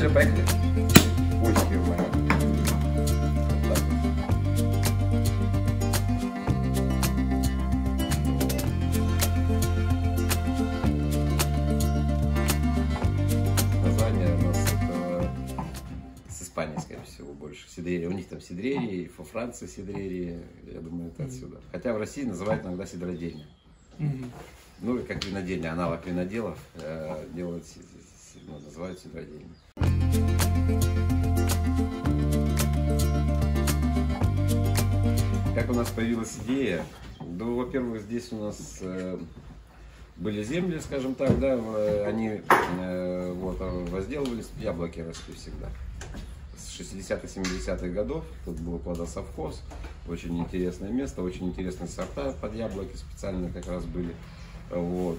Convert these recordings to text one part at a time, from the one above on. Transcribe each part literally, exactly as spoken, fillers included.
Все, поехали. Ой, первая. Вот так. Название у нас это с Испании, скорее всего, больше. Сидрерия. У них там сидрерии, во Франции сидрерии. Я думаю, это отсюда. Хотя в России называют иногда сидродельня. Mm-hmm. Ну, как винодельня, аналог виноделов э, делают, ну, называют сидродельней. Как у нас появилась идея? Ну, во-первых, здесь у нас э, были земли, скажем так, да, они э, вот, возделывались, яблоки росли всегда. С шестидесятых семидесятых годов тут был плодосовхоз, очень интересное место, очень интересные сорта под яблоки специально как раз были. Вот.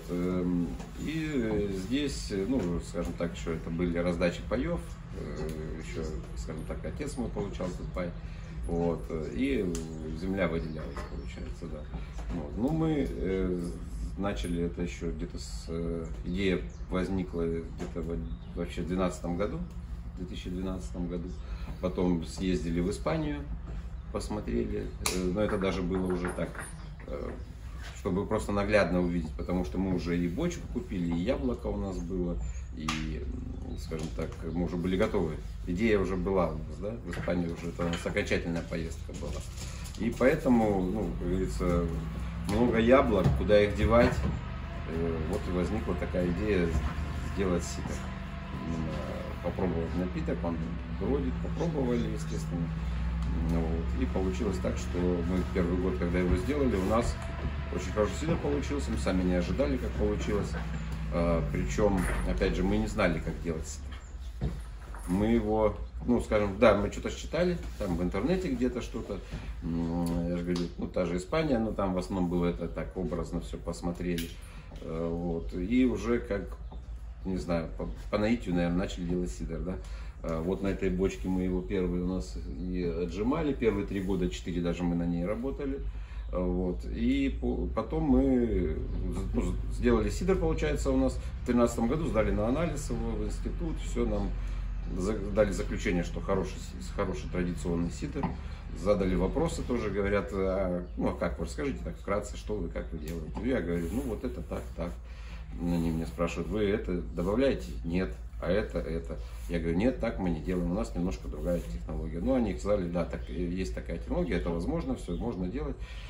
И здесь, ну, скажем так, еще это были раздачи паев, еще, скажем так, отец мой получал тут пай, вот, и земля выделялась, получается, да. Вот. Ну, мы начали это еще где-то с, идея возникла где-то вообще в двенадцатом году, в две тысячи двенадцатом году, потом съездили в Испанию, посмотрели, но это даже было уже так, чтобы просто наглядно увидеть, потому что мы уже и бочку купили, и яблоко у нас было, и, скажем так, мы уже были готовы. Идея уже была у нас, да, в Испании уже это у нас окончательная поездка была. И поэтому, ну, как говорится, много яблок, куда их девать, вот и возникла такая идея сделать сидр. Попробовать напиток, он бродит, попробовали, естественно. Вот. И получилось так, что мы первый год, когда его сделали, у нас очень хороший сидр получился, мы сами не ожидали, как получилось. А, причем, опять же, мы не знали, как делать сидр. Мы его, ну, скажем, да, мы что-то считали, там в интернете где-то что-то, я же говорю, ну, та же Испания, но там в основном было это так образно все посмотрели. А, вот. И уже как, не знаю, по, по наитию, наверное, начали делать сидр, да. Вот на этой бочке мы его первые у нас и отжимали, первые три года, четыре даже мы на ней работали. Вот. И потом мы ну, сделали сидр, получается, у нас в две тысячи тринадцатом году, сдали на анализ его в институт, все, нам дали заключение, что хороший, хороший традиционный сидр. Задали вопросы тоже, говорят, а, ну а как вы, расскажите так вкратце, что вы, как вы делаете. Я говорю, ну вот это так, так. Они меня спрашивают, вы это добавляете? Нет. А это, это. Я говорю, нет, так мы не делаем, у нас немножко другая технология. Ну, они сказали, да, так, есть такая технология, это возможно, все можно делать.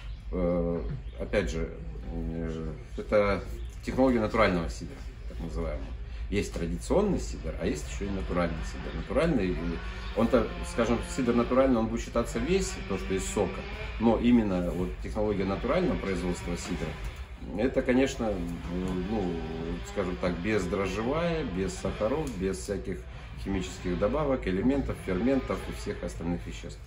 Опять же, это технология натурального сидра, так называемого. Есть традиционный сидр, а есть еще и натуральный сидр. Натуральный, он-то, скажем, сидр натуральный, он будет считаться весь, то, что из сока, но именно вот технология натурального производства сидра, это, конечно, ну, скажем так, бездрожжевая, без сахаров, без всяких химических добавок, элементов, ферментов и всех остальных веществ.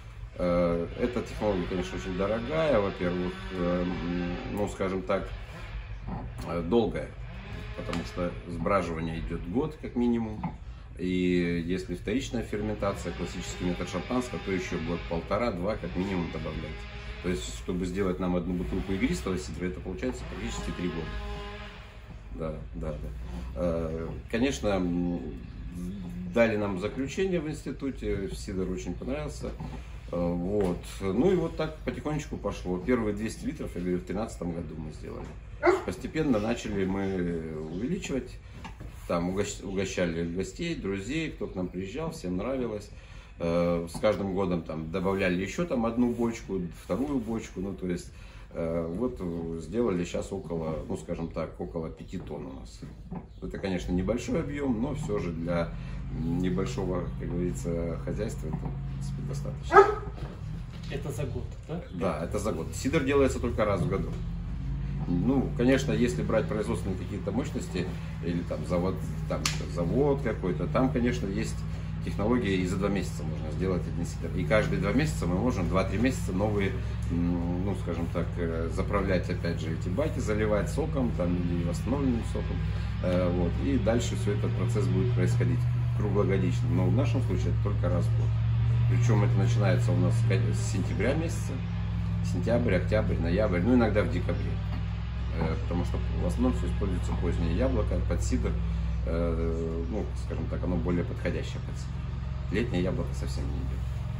Эта технология, конечно, очень дорогая, во-первых, ну, скажем так, долгая, потому что сбраживание идет год как минимум, и если вторичная ферментация, классический метод шампанского, то еще год полтора-два как минимум добавляется. То есть, чтобы сделать нам одну бутылку игристого сидра, это получается практически три года. Да, да, да. Конечно, дали нам заключение в институте, сидр очень понравился. Вот. Ну и вот так потихонечку пошло. Первые двести литров, я говорю, в две тысячи тринадцатом году мы сделали. Постепенно начали мы увеличивать. Там угощали гостей, друзей, кто к нам приезжал, всем нравилось. С каждым годом там добавляли еще там одну бочку, вторую бочку, ну то есть вот сделали сейчас около, ну скажем так, около пяти тонн у нас. Это, конечно, небольшой объем, но все же для небольшого, как говорится, хозяйства это, в принципе, достаточно. Это за год, да? Да, это за год. Сидр делается только раз в году. Ну, конечно, если брать производственные какие-то мощности или там завод, там завод какой-то, там, конечно, есть технология, и за два месяца можно сделать один сидр. И каждые два месяца мы можем два-три месяца новые, ну, скажем так, заправлять опять же эти баки, заливать соком там или восстановленным соком. Вот. И дальше все этот процесс будет происходить круглогодично. Но в нашем случае это только раз в год. Причем это начинается у нас с сентября месяца, сентябрь, октябрь, ноябрь, ну иногда в декабре. Потому что в основном все используется позднее яблоко под сидр. э, ну, скажем так, оно более подходящее под себя. Летнее яблоко совсем не идет.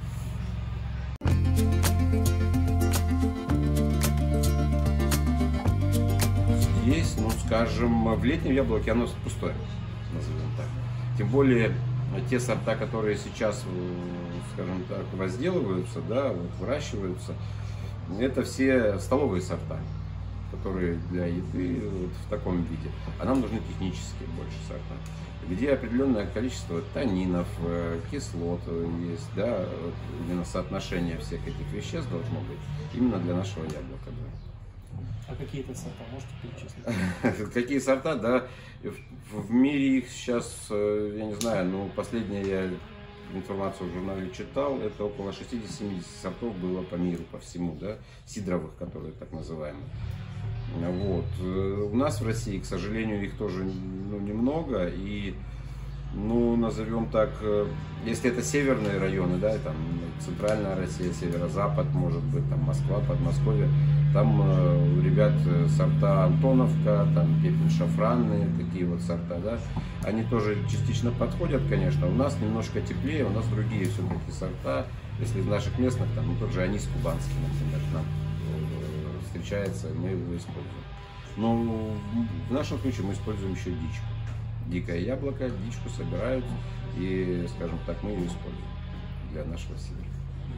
Здесь, ну, скажем, в летнем яблоке оно пустое, назовем так. Тем более те сорта, которые сейчас, скажем так, возделываются, да, вот, выращиваются, это все столовые сорта, которые для еды вот в таком виде. А нам нужны технические больше сорта, где определенное количество танинов, кислот есть, да, именно соотношение всех этих веществ должно быть именно для нашего яблока. Да. А какие-то сорта можете перечислить? Какие сорта, да, в мире их сейчас, я не знаю, ну, последняя я информацию в журнале читал, это около шестидесяти-семидесяти сортов было по миру, по всему, да, сидровых, которые так называемые. Вот. У нас в России, к сожалению, их тоже, ну, немного, и, ну, назовем так, если это северные районы, да, там центральная Россия, северо-запад, может быть, там Москва, Подмосковье, там у ребят сорта Антоновка, там пепель шафранные, такие вот сорта, да, они тоже частично подходят, конечно. У нас немножко теплее, у нас другие все-таки сорта, если из наших местных, там, ну, тот же анис кубанский, например, к нам встречается, мы его используем. Но в нашем случае мы используем еще дичку. Дикое яблоко, дичку собирают и, скажем так, мы ее используем для нашего сидра.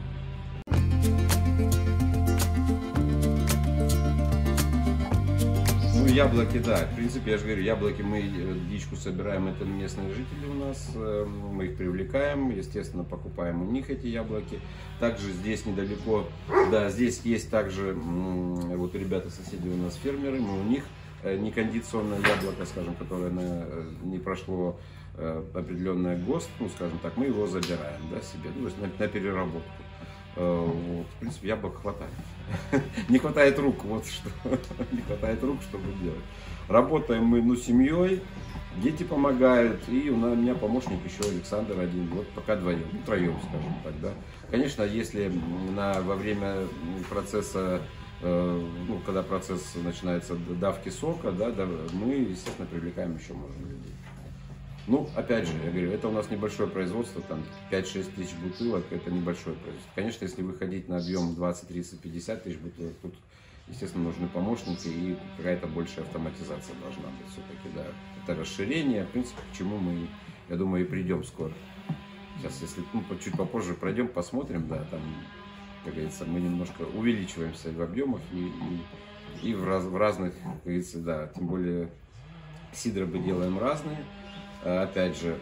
Ну, яблоки, да, в принципе, я же говорю, яблоки мы дичку собираем, это местные жители у нас, мы их привлекаем, естественно, покупаем у них эти яблоки. Также здесь недалеко, да, здесь есть также, вот ребята, соседи у нас фермеры, мы у них некондиционное яблоко, скажем, которое на, не прошло определенное ГОСТ, ну, скажем так, мы его забираем, да, себе, ну, то есть на, на переработку. Вот, в принципе, яблок хватает. Не хватает рук, вот что. Не хватает рук, чтобы делать. Работаем мы, ну, семьей, дети помогают, и у меня помощник еще Александр один, вот пока вдвоем, ну, троем, скажем так, да. Конечно, если на, во время процесса, э, ну, когда процесс начинается давки сока, да, да, мы, естественно, привлекаем еще, можно, людей. Ну, опять же, я говорю, это у нас небольшое производство, там пять-шесть тысяч бутылок, это небольшое производство. Конечно, если выходить на объем двадцать, тридцать, пятьдесят тысяч бутылок, тут, естественно, нужны помощники и какая-то большая автоматизация должна быть все-таки, да. Это расширение, в принципе, к чему мы, я думаю, и придем скоро. Сейчас, если, ну, чуть попозже пройдем, посмотрим, да, там, как говорится, мы немножко увеличиваемся в объемах и, и, и в, раз, в разных, как говорится, да, тем более сидры мы делаем разные. Опять же,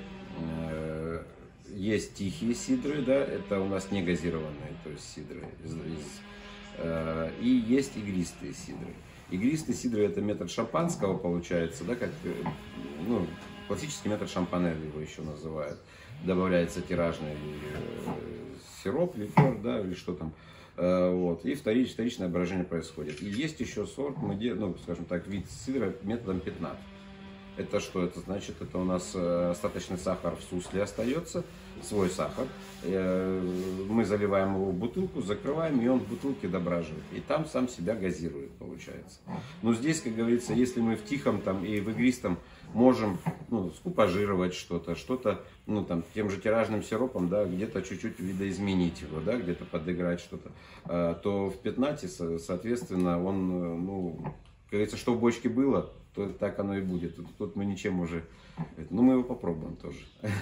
есть тихие сидры, да, это у нас не газированные, то есть сидры, из, из, и есть игристые сидры. Игристые сидры — это метод шампанского, получается, да, как, ну, классический метод шампанель его еще называют. Добавляется тиражный сироп, ликер, да, или что там, вот, и вторич, вторичное брожение происходит. И есть еще сорт, мы делаем, ну, скажем так, вид сидра методом пятнат. Это что? Это значит, это у нас остаточный сахар в сусле остается, свой сахар. Мы заливаем его в бутылку, закрываем, и он в бутылке дображивает. И там сам себя газирует, получается. Но здесь, как говорится, если мы в тихом там и в игристом можем, ну, скупажировать что-то, что-то, ну, там, тем же тиражным сиропом, да, где-то чуть-чуть видоизменить его, да, где-то подыграть что-то, то в пятнате, соответственно, он, ну, как говорится, что в бочке было, то так оно и будет. Тут, тут мы ничем уже... Ну, мы его попробуем тоже.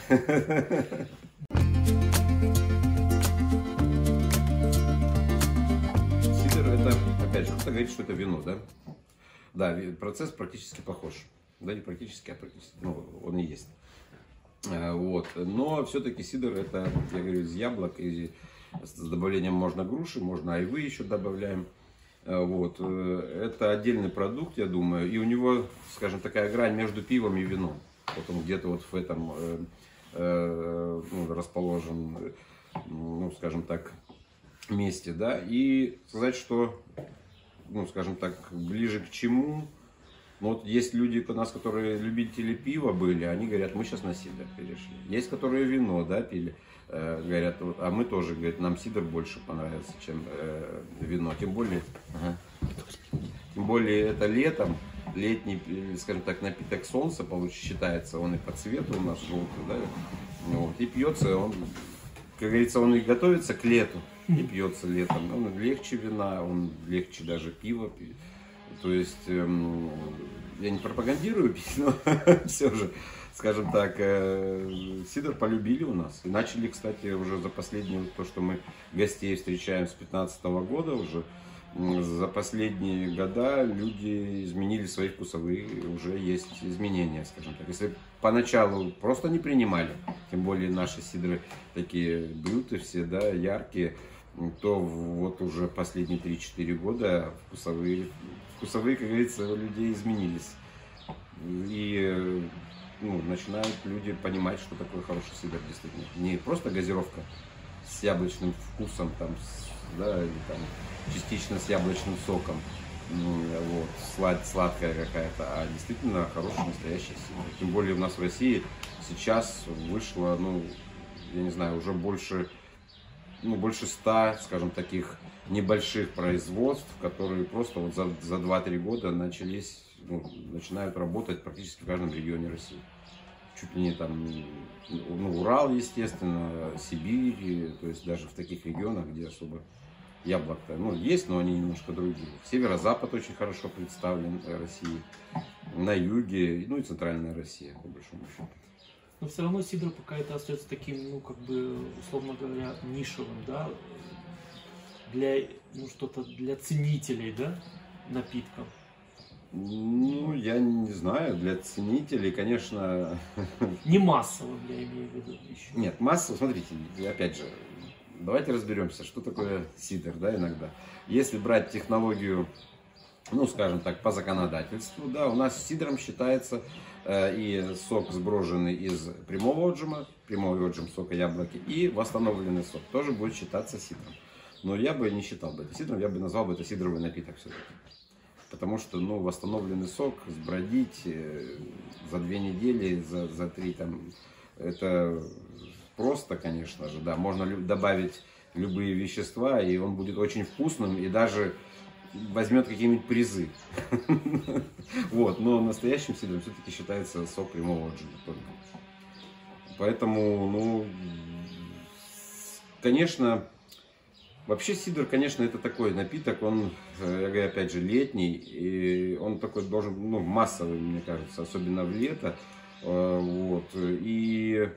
Сидр — это, опять же, кто-то говорит, что это вино, да? Да, процесс практически похож. Да, не практически, а практически. Ну, он и есть. Вот. Но все-таки сидр — это, я говорю, из яблок. И с добавлением можно груши, можно айвы еще добавляем. Вот. Это отдельный продукт, я думаю, и у него, скажем, такая грань между пивом и вином. Вот он где-то вот в этом э, э, ну, расположен, ну, скажем так, месте, да. И сказать, что, ну, скажем так, ближе к чему. Ну, вот есть люди у нас, которые любители пива были, они говорят, мы сейчас на сидр перешли. Есть, которые вино, да, пили. Говорят, а мы тоже, говорят, нам сидр больше понравился, чем э, вино. Тем более, ага. Тем более это летом, летний, скажем так, напиток солнца, получается, считается, он и по цвету у нас желтый, да, вот, и пьется он, как говорится, он и готовится к лету, и пьется летом, он легче вина, он легче даже пива, то есть, эм, я не пропагандирую пить, но все же, скажем так, э, сидр полюбили у нас. И начали, кстати, уже за последние, то, что мы гостей встречаем с пятнадцатого года уже, за последние года люди изменили свои вкусовые, уже есть изменения, скажем так. Если поначалу просто не принимали, тем более наши сидры такие блюты все, да, яркие, то вот уже последние три-четыре года вкусовые, вкусовые, как говорится, у людей изменились. И ну, начинают люди понимать, что такое хороший сидр действительно. Не просто газировка с яблочным вкусом, там, с, да, или там частично с яблочным соком, вот, слад, сладкая какая-то, а действительно хороший настоящий сидр. Тем более у нас в России сейчас вышло, ну, я не знаю, уже больше, ну, больше ста, скажем, таких небольших производств, которые просто вот за, за два-три года начались, ну, начинают работать практически в каждом регионе России. Чуть ли не там, ну, Урал, естественно, Сибирь, то есть даже в таких регионах, где особо яблок-то, ну, есть, но они немножко другие. Северо-запад очень хорошо представлен России, на юге, ну и центральная Россия, по большому счету. Но все равно сидр пока это остается таким, ну, как бы, условно говоря, нишевым, да, для, ну, что-то для ценителей, да, напитков. Ну, я не знаю, для ценителей, конечно... Не массовым, я имею в виду еще. Нет, массово, смотрите, опять же, давайте разберемся, что такое сидр, да, иногда. Если брать технологию, ну, скажем так, по законодательству, да, у нас сидром считается э, и сок, сброженный из прямого отжима, прямой отжим сока яблоки, и восстановленный сок тоже будет считаться сидром. Но я бы не считал бы это сидром, я бы назвал бы это сидровый напиток все-таки. Потому что, ну, восстановленный сок сбродить за две недели, за, за три, там, это просто, конечно же, да, можно добавить любые вещества, и он будет очень вкусным, и даже возьмет какие-нибудь призы. Вот, но настоящим сидром все-таки считается сок прямого отжима только. Поэтому, ну, конечно... Вообще сидр, конечно, это такой напиток, он, я говорю, опять же, летний, и он такой должен, ну, массовый, мне кажется, особенно в лето, вот, и,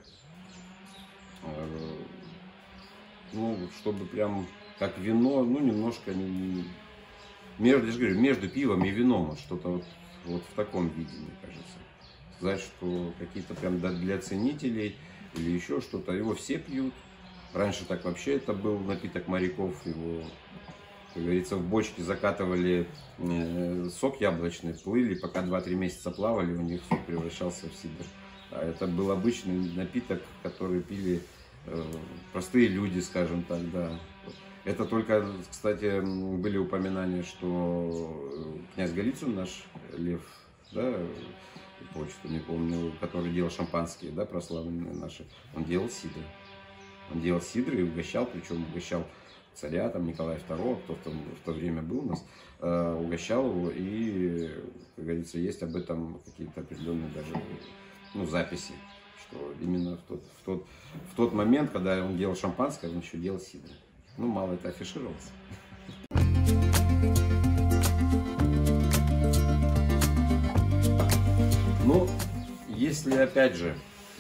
ну, чтобы прям, как вино, ну, немножко, между, я же говорю, между пивом и вином, вот что-то вот, вот в таком виде, мне кажется. Сказать, что какие-то прям для ценителей или еще что-то, его все пьют. Раньше так вообще это был напиток моряков, его, как говорится, в бочке закатывали э, сок яблочный, плыли, пока два-три месяца плавали, у них сок превращался в сидр. А это был обычный напиток, который пили э, простые люди, скажем так, да. Это только, кстати, были упоминания, что князь Голицын наш, Лев, да, почту не помню, который делал шампанские, да, прославленные наши, он делал сидр. Он делал сидры и угощал, причем угощал царя, там, Николая второго, кто в то, в то время был у нас, э, угощал его, и, как говорится, есть об этом какие-то определенные даже, ну, записи, что именно в тот, в, тот, в тот момент, когда он делал шампанское, он еще делал сидры. Ну, мало это афишировалось. Ну, если, опять же,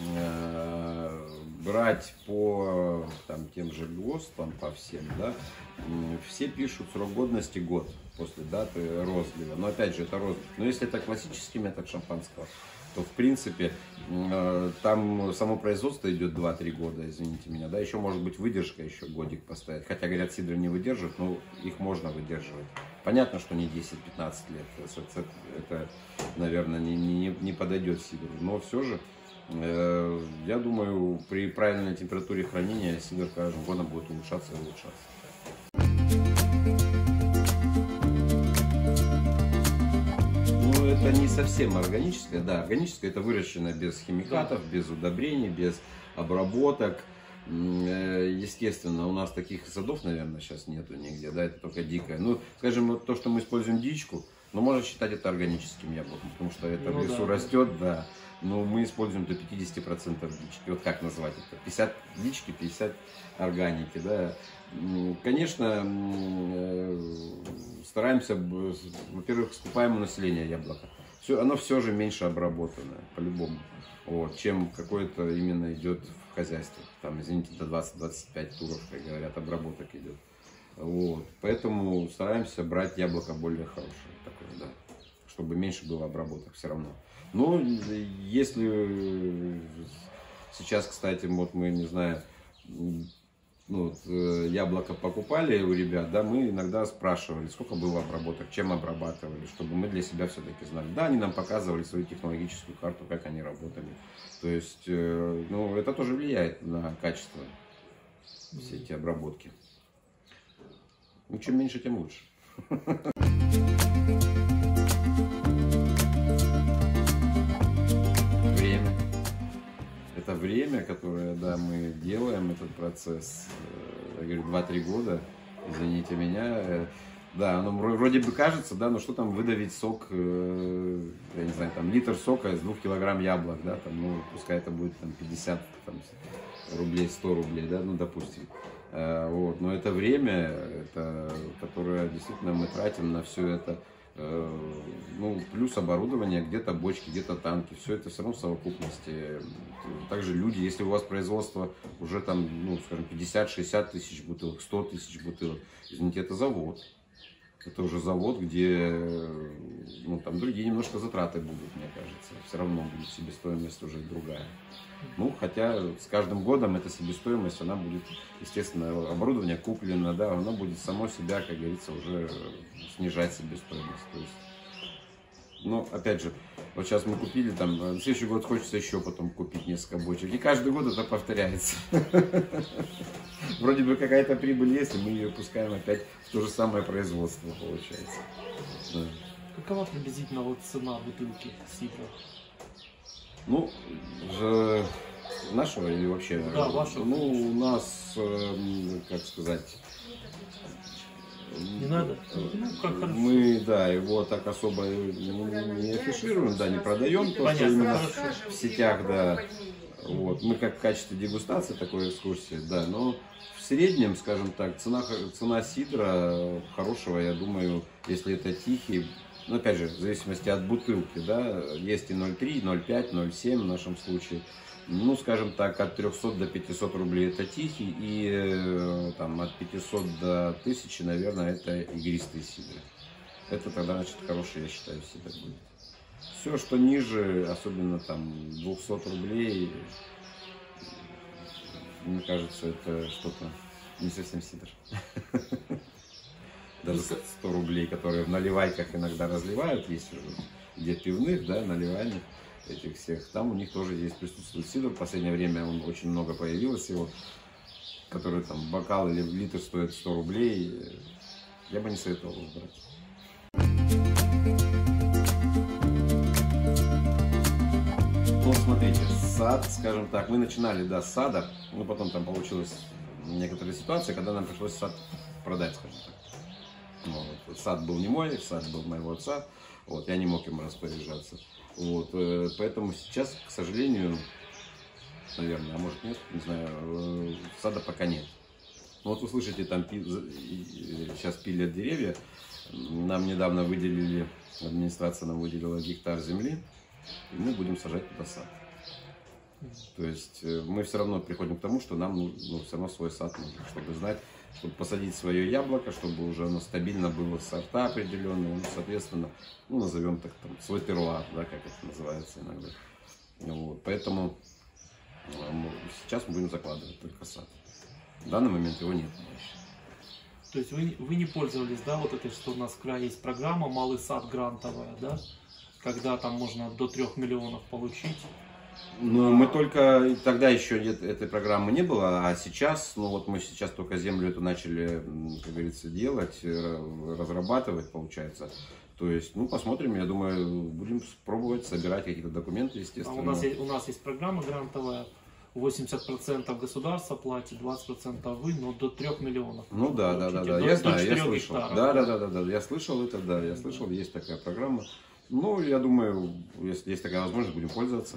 брать по там, тем же ГОСТам, по всем, да, все пишут срок годности год после даты розлива. Но опять же, это розлив. Но если это классический метод шампанского, то в принципе там само производство идет два-три года, извините меня, да, еще может быть выдержка, еще годик поставить. Хотя, говорят, сидры не выдерживают, но их можно выдерживать. Понятно, что не десять-пятнадцать лет, это, это наверное, не, не, не подойдет сидру, но все же, э, я думаю, при правильной температуре хранения сидр каждым годом будет улучшаться и улучшаться. Ну, это не совсем органическое, да, органическое это выращено без химикатов, без удобрений, без обработок. Естественно, у нас таких садов, наверное, сейчас нету нигде, да, это только дикое. Ну, скажем, вот то, что мы используем дичку, Но можно считать это органическим яблоком, потому что это Ну в лесу да, да. растет, да. Но мы используем до пятидесяти процентов дички. Вот как назвать это? пятьдесят дички, пятьдесят органики, да. М, Конечно, м, э, стараемся, б- с- во-первых, скупаем у населения яблоко. Все, оно все же меньше обработанное, по-любому. Вот, чем какое-то именно идет в хозяйстве. Там, извините, до двадцати-двадцати пяти туров, как говорят, обработок идет. Вот. Поэтому стараемся брать яблоко более хорошее, такое, да, чтобы меньше было обработок все равно. Но если сейчас, кстати, вот мы, не знаю, ну, вот, э, яблоко покупали у ребят, да, мы иногда спрашивали, сколько было обработок, чем обрабатывали, чтобы мы для себя все-таки знали. Да, они нам показывали свою технологическую карту, как они работали. То есть, э, ну, это тоже влияет на качество, все эти обработки. Ну, чем меньше, тем лучше. Время. Это время, которое, да, мы делаем этот процесс, э, я говорю, два-три года, извините меня. Э, Да, оно вро- вроде бы кажется, да, но что там выдавить сок, э, я не знаю, там литр сока из двух килограмм яблок, да, там, ну, пускай это будет там пятьдесят там, рублей, сто рублей, да, ну, допустим. Э, Вот, но это время, это, которое действительно мы тратим на все это, э, ну, плюс оборудование, где-то бочки, где-то танки, все это все равно в совокупности. Также люди, если у вас производство уже там, ну, скажем, пятьдесят-шестьдесят тысяч бутылок, сто тысяч бутылок, извините, это завод. Это уже завод, где, ну, там другие немножко затраты будут, мне кажется. Все равно будет себестоимость уже другая. Ну, хотя с каждым годом эта себестоимость, она будет, естественно, оборудование куплено, да, оно будет само себя, как говорится, уже снижать себестоимость. То есть, ну, опять же, вот сейчас мы купили, там, на следующий год хочется еще потом купить несколько бочек. И каждый год это повторяется. Вроде бы какая-то прибыль есть, и мы ее пускаем опять в то же самое производство, получается. Да. Какова приблизительно вот цена бутылки сидра? Ну, же нашего или вообще? Да, вашего. Ну, у нас, эм, как сказать... Не надо? Ну, как хорошо. Мы, да, его так особо не, не афишируем, да, не продаем, то, что Понятно, именно хорошо. в сетях, да. Вот. Мы как в качестве дегустации такой экскурсии, да, но в среднем, скажем так, цена, цена сидра хорошего, я думаю, если это тихий, ну, опять же, в зависимости от бутылки, да, есть и ноль три, ноль пять, ноль семь в нашем случае. Ну, скажем так, от трёхсот до пятисот рублей это тихий, и э, там, от пятисот до тысячи, наверное, это игристые сидры. Это тогда, значит, хороший, я считаю, сидр будет. Все, что ниже, особенно там двухсот рублей, мне кажется, это что-то не совсем сидр. Даже сто рублей, которые в наливайках иногда разливают, есть уже, где пивных, да, наливайных этих всех, там у них тоже есть, присутствует сидр. В последнее время он очень много появилось его, который там бокал или литр стоит сто рублей. Я бы не советовал его брать. Ну, смотрите, сад, скажем так, мы начинали, да, с сада, но потом там получилась некоторая ситуация, когда нам пришлось сад продать, скажем так. Вот. Сад был не мой, сад был моего отца, вот, я не мог им распоряжаться. Вот, поэтому сейчас, к сожалению, наверное, а может нет, не знаю, сада пока нет. Но вот вы слышите, там пи... сейчас пилят деревья. Нам недавно выделили, администрация нам выделила гектар земли, и мы будем сажать туда сад. То есть мы все равно приходим к тому, что нам, ну, все равно свой сад нужен, чтобы знать, чтобы посадить свое яблоко, чтобы уже оно стабильно было, сорта определенные, ну, соответственно, ну, назовем так, там, свой теруар, да, как это называется иногда. Вот, поэтому сейчас мы будем закладывать только сад. В данный момент его нет. То есть вы, вы не пользовались, да, вот этой, что у нас в крае есть программа «Малый сад» грантовая, да? Когда там можно до трех миллионов получить. Ну, мы только, тогда еще нет, этой программы не было, а сейчас, ну вот мы сейчас только землю эту начали, как говорится, делать, разрабатывать, получается. То есть, ну, посмотрим, я думаю, будем пробовать собирать какие-то документы, естественно. А у нас есть, у нас есть программа грантовая, восемьдесят процентов государство платит, двадцать процентов вы, но до трёх миллионов. Ну да, да, да, да, до, я до знаю, я четырёх слышал. гектаров. Да, да, да, да, да, я слышал это, да, я слышал, есть такая программа. Ну, я думаю, если есть такая возможность, будем пользоваться.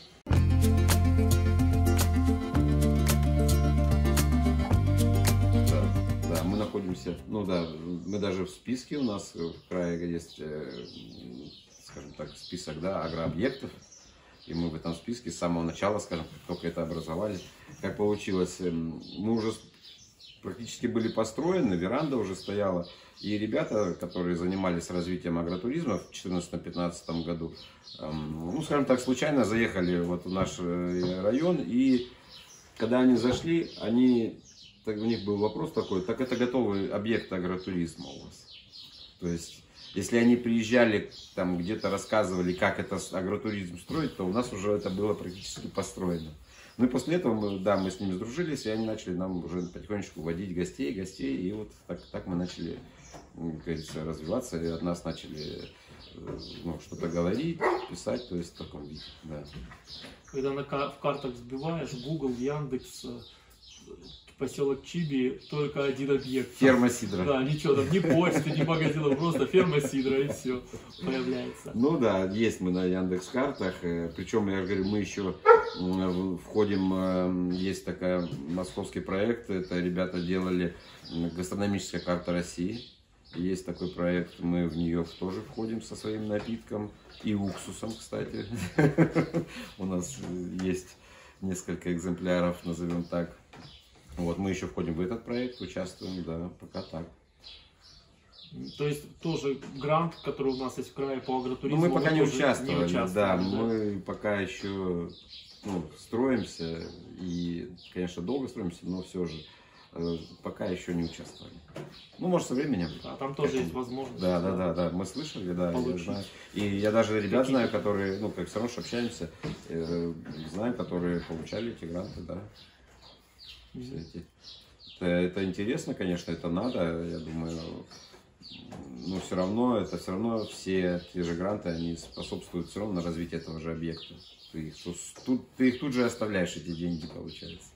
Мы находимся, ну да, мы даже в списке, у нас в крае есть, скажем так, список, да, агрообъектов, и мы в этом списке с самого начала, скажем, как только это образовали. Как получилось, мы уже практически были построены, веранда уже стояла, и ребята, которые занимались развитием агротуризма в две тысячи четырнадцатом-пятнадцатом году, ну, скажем так, случайно заехали вот в наш район, и когда они зашли, они... у них был вопрос такой: так это готовый объект агротуризма у вас? То есть, если они приезжали, там где-то рассказывали, как это агротуризм строить, то у нас уже это было практически построено. Ну и после этого, мы, да, мы с ними сдружились, и они начали нам уже потихонечку водить гостей, гостей, и вот так, так мы начали, как говорится, развиваться, и от нас начали, ну, что-то говорить, писать, то есть в таком виде, да. Когда на, в картах сбиваешь, Google, Яндекс, поселок Чиби, только один объект. Ферма Сидра. Да, ничего там, ни почты, ни магазина, просто ферма Сидра, и все появляется. Ну да, есть мы на Яндекс.Картах, причем, я говорю, мы еще входим, есть такой московский проект, это ребята делали гастрономическая карта России. Есть такой проект, мы в нее тоже входим со своим напитком и уксусом, кстати. У нас есть несколько экземпляров, назовем так. Вот, мы еще входим в этот проект, участвуем, да, пока так. То есть тоже грант, который у нас есть в крае по агротуризму. Ну, мы пока не участвовали, не участвовали, да, да, мы пока еще, ну, строимся, и, конечно, долго строимся, но все же э, пока еще не участвовали. Ну, может, со временем. А там тоже есть возможность. Да, да, да, да, мы слышали, да, я знаю. И я даже ребят Какие? знаю, которые, ну, как все равно общаемся, э, знаю, которые получали эти гранты, да. Mm-hmm. Это, это интересно, конечно, это надо, я думаю, но все равно, это все равно все те же гранты, они способствуют все равно на развитие этого же объекта. Ты их тут, ты их тут же оставляешь, эти деньги, получается.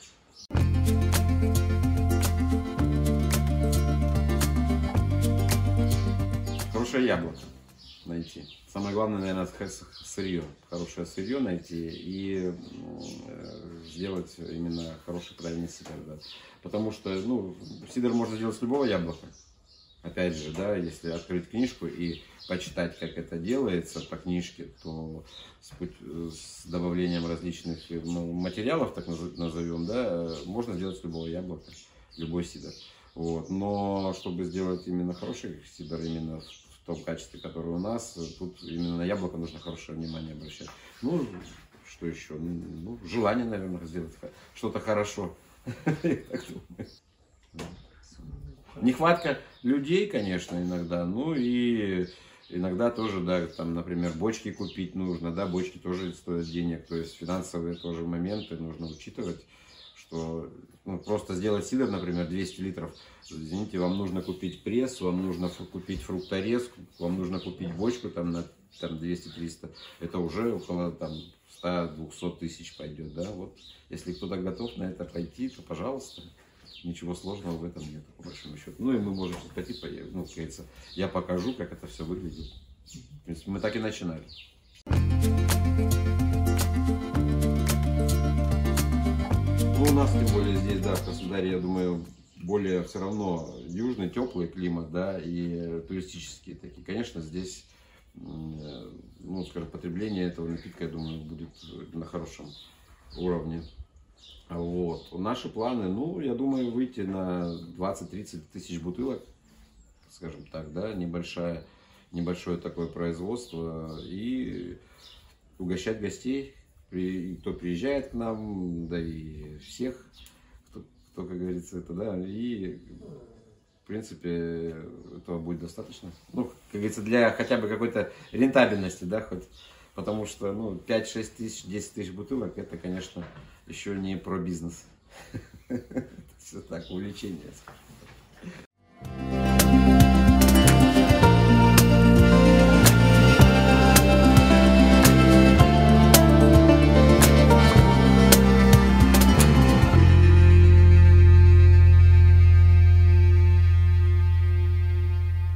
Хорошее яблоко найти. Самое главное, наверное, сырье. Хорошее сырье найти и сделать именно хороший, правильный сидр. Да. Потому что, ну, сидр можно сделать с любого яблока. Опять же, да, если открыть книжку и почитать, как это делается по книжке, то с, с добавлением различных материалов, так назовем, да, можно сделать с любого яблока, любой сидр. Вот. Но чтобы сделать именно хороший сидр, именно в том качестве, которое у нас, тут именно на яблоко нужно хорошее внимание обращать. Ну, что еще? Ну, желание, наверное, сделать что-то хорошо. Нехватка людей, конечно, иногда, ну и иногда тоже, да, там, например, бочки купить нужно, да, бочки тоже стоят денег, то есть финансовые тоже моменты нужно учитывать, что, ну, просто сделать сидр, например, двести литров, извините, вам нужно купить пресс, вам нужно купить фрукторез, вам нужно купить бочку там на там, двести-триста, это уже около там ста-двухсот тысяч пойдет, да, вот, если кто-то готов на это пойти, то пожалуйста. Ничего сложного в этом нет, по большому счету. Ну и мы можем пойти, ну, как говорится, я покажу, как это все выглядит. В принципе, мы так и начинали. Ну, у нас, тем более, здесь, да, в Краснодаре, я думаю, более все равно южный, теплый климат, да, и туристические такие. Конечно, здесь, ну, скажем, потребление этого напитка, я думаю, будет на хорошем уровне. Вот. Наши планы, ну, я думаю, выйти на двадцать-тридцать тысяч бутылок, скажем так, да, небольшое, небольшое такое производство, и угощать гостей, кто приезжает к нам, да и всех, кто, кто, как говорится, это, да, и, в принципе, этого будет достаточно. Ну, как говорится, для хотя бы какой-то рентабельности, да, хоть. Потому что, ну, пять-шесть тысяч, десять тысяч бутылок, это, конечно, еще не про бизнес. Это все так, увлечение.